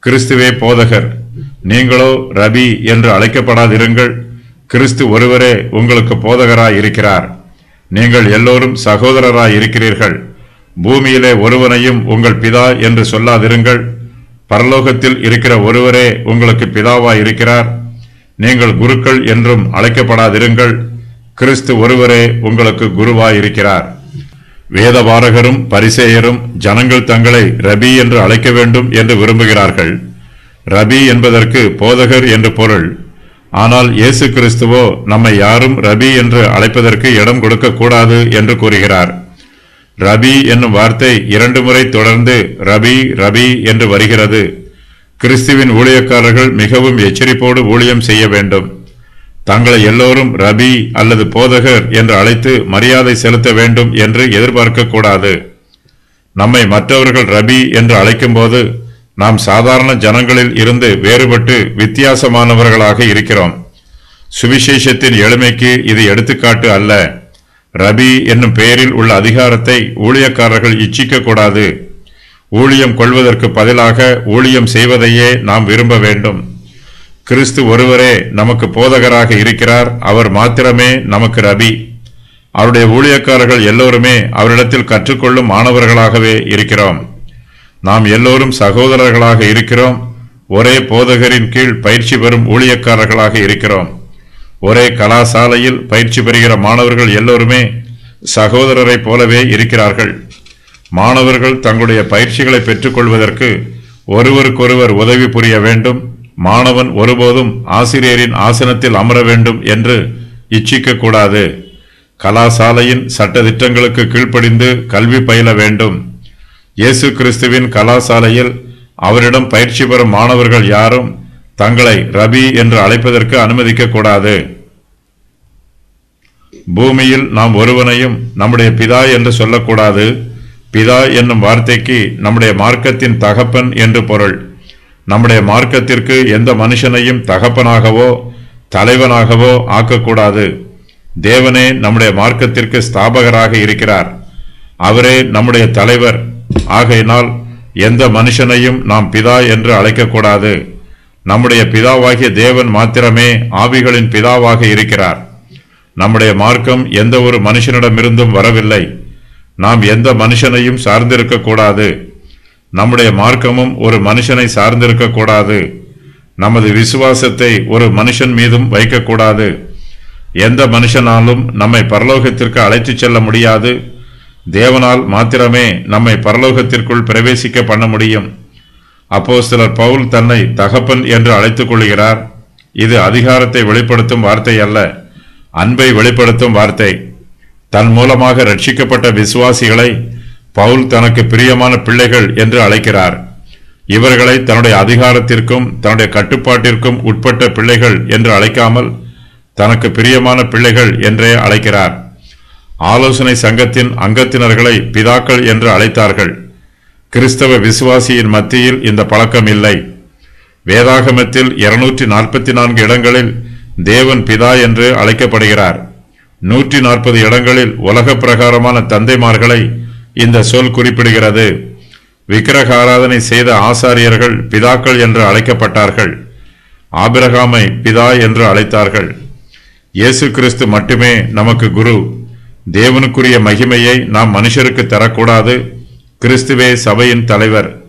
கிறிஸ்துவே போதகர், நீங்களோ ரபி என்று அழைக்கப்படாதிருங்கள். கிறிஸ்து ஒருவரே உங்களுக்கு போதகராய் இருக்கிறார். நீங்கள் எல்லோரும் சகோதரராய் இருக்கிறீர்கள். பூமியிலே ஒருவனையும் உங்கள் பிதா என்று சொல்லாதிருங்கள். பரலோகத்தில் இருக்கிற ஒருவரே உங்களுக்கு பிதாவாய் இருக்கிறார். நீங்கள் குருக்கள் என்றும் அழைக்கப்படாதிருங்கள். கிறிஸ்து ஒருவரே உங்களுக்கு குருவாய் இருக்கிறார். வேதபாரகரும் பரிசேயரும் ஜனங்கள் தங்களை ரபி என்று அழைக்க வேண்டும் என்று விரும்புகிறார்கள். ரபி என்பதற்கு போதகர் என்று பொருள். ஆனால் இயேசு கிறிஸ்துவோ நம்மை யாரும் ரபி என்று அழைப்பதற்கு இடம் கொடுக்க கூடாது என்று கூறுகிறார். ரபி என்னும் வார்த்தை 2 முறை தொடர்ந்து ரபி ரபி என்று வருகிறது. கிறிஸ்துவின் ஊழியக்காரர்கள் மிகவும் எச்சரிப்போடு ஊழியம் செய்ய வேண்டும். தங்களை எல்லோரும் ரபி அல்லது போதகர் என்று அழைத்து மரியாதை செலுத்த வேண்டும் என்று எதிர்பார்க்க கூடாது. நம்மை மற்றவர்கள் ரபி என்று அழைக்கும் போது நாம் சாதாரண ஜனங்களில் இருந்து வேறுபட்டு வித்தியாசமானவர்களாக இருக்கிறோம். சுவிசேஷத்தின் எளிமைக்கு இது எடுத்துக்காட்டு அல்ல. ரபி என்னும் பெயரில் உள்ள அதிகாரத்தை ஊழியக்காரர்கள் இச்சிக்க கூடாது. ஊழியம் கொள்வதற்கு பதிலாக ஊழியம் செய்வதையே நாம் விரும்ப வேண்டும். கிறிஸ்து ஒருவரே நமக்கு போதகராக இருக்கிறார். அவர் மாத்திரமே நமக்கு ரபி. அவருடைய ஊழியக்காரர்கள் எல்லோருமே அவரிடத்தில் கற்றுக்கொள்ளும் மாணவர்களாகவே இருக்கிறோம். நாம் எல்லோரும் சகோதரர்களாக இருக்கிறோம். ஒரே போதகரின் கீழ் பயிற்சி பெறும் ஊழியக்காரர்களாக இருக்கிறோம். ஒரே கலாசாலையில் பயிற்சி பெறுகிற மாணவர்கள் எல்லோருமே சகோதரரை போலவே இருக்கிறார்கள். மாணவர்கள் தங்களுடைய பயிற்சிகளை பெற்றுக்கொள்வதற்கு ஒருவருக்கொருவர் உதவி புரிய வேண்டும். மாணவன் ஒருபோதும் ஆசிரியரின் ஆசனத்தில் அமர வேண்டும் என்று இச்சிக்க கூடாது. கலாசாலையின் சட்டதிட்டங்களுக்கு கீழ்ப்படிந்து கல்வி பயில வேண்டும். இயேசு கிறிஸ்துவின் கலாசாலையில் அவரிடம் பயிற்சி பெறும் மாணவர்கள் யாரும் தங்களை ரபி என்று அழைப்பதற்கு அனுமதிக்க கூடாது. பூமியில் நாம் ஒருவனையும் நம்முடைய பிதா என்று சொல்லக்கூடாது. பிதா என்னும் வார்த்தைக்கு நம்முடைய மார்க்கத்தின் தகப்பன் என்று பொருள். நம்முடைய மார்க்கத்திற்கு எந்த மனுஷனையும் தகப்பனாகவோ தலைவனாகவோ ஆக்கக்கூடாது. தேவனே நம்முடைய மார்க்கத்திற்கு ஸ்தாபகராக இருக்கிறார். அவரே நம்முடைய தலைவர். ஆகையினால் எந்த மனுஷனையும் நாம் பிதா என்று அழைக்கக்கூடாது. நம்முடைய பிதாவாகிய தேவன் மாத்திரமே ஆவிகளின் பிதாவாக இருக்கிறார். நம்முடைய மார்க்கம் எந்த ஒரு மனுஷனிடமிருந்தும் வரவில்லை. நாம் எந்த மனுஷனையும் சார்ந்திருக்க கூடாது. நம்முடைய மார்க்கமும் ஒரு மனுஷனை சார்ந்திருக்க கூடாது. நமது விசுவாசத்தை ஒரு மனுஷன் மீதும் வைக்கக்கூடாது. எந்த மனுஷனாலும் நம்மை பரலோகத்திற்கு அழைத்துச் செல்ல முடியாது. தேவனால் மாத்திரமே நம்மை பரலோகத்திற்குள் பிரவேசிக்க பண்ண முடியும். அப்போஸ்தலர் பவுல் தன்னை தகப்பன் என்று அழைத்துக் கொள்கிறார். இது அதிகாரத்தை வெளிப்படுத்தும் வார்த்தை அல்ல, அன்பை வெளிப்படுத்தும் வார்த்தை. தன் மூலமாக ரட்சிக்கப்பட்ட விசுவாசிகளை பவுல் தனக்கு பிரியமான பிள்ளைகள் என்று அழைக்கிறார். இவர்களை தன்னுடைய அதிகாரத்திற்கும் தன்னுடைய கட்டுப்பாட்டிற்கும் உட்பட்ட பிள்ளைகள் என்று அழைக்காமல் தனக்கு பிரியமான பிள்ளைகள் என்றே அழைக்கிறார். ஆலோசனை சங்கத்தின் அங்கத்தினர்களை பிதாக்கள் என்று அழைத்தார்கள். கிறிஸ்தவ விசுவாசியின் மத்தியில் இந்த பழக்கம் இல்லை. வேதாகமத்தில் 244 இடங்களில் தேவன் பிதா என்று அழைக்கப்படுகிறார். 140 இடங்களில் உலக பிரகாரமான தந்தைமார்களை இந்த சொல் குறிப்பிடுகிறது. விக்கிரக ஆராதனை செய்த ஆசாரியர்கள் பிதாக்கள் என்று அழைக்கப்பட்டார்கள். ஆபிரகாமை பிதா என்று அழைத்தார்கள். இயேசு கிறிஸ்து மட்டுமே நமக்கு குரு. தேவனுக்குரிய மகிமையை நாம் மனுஷருக்கு தரக்கூடாது. கிறிஸ்துவே சபையின் தலைவர்.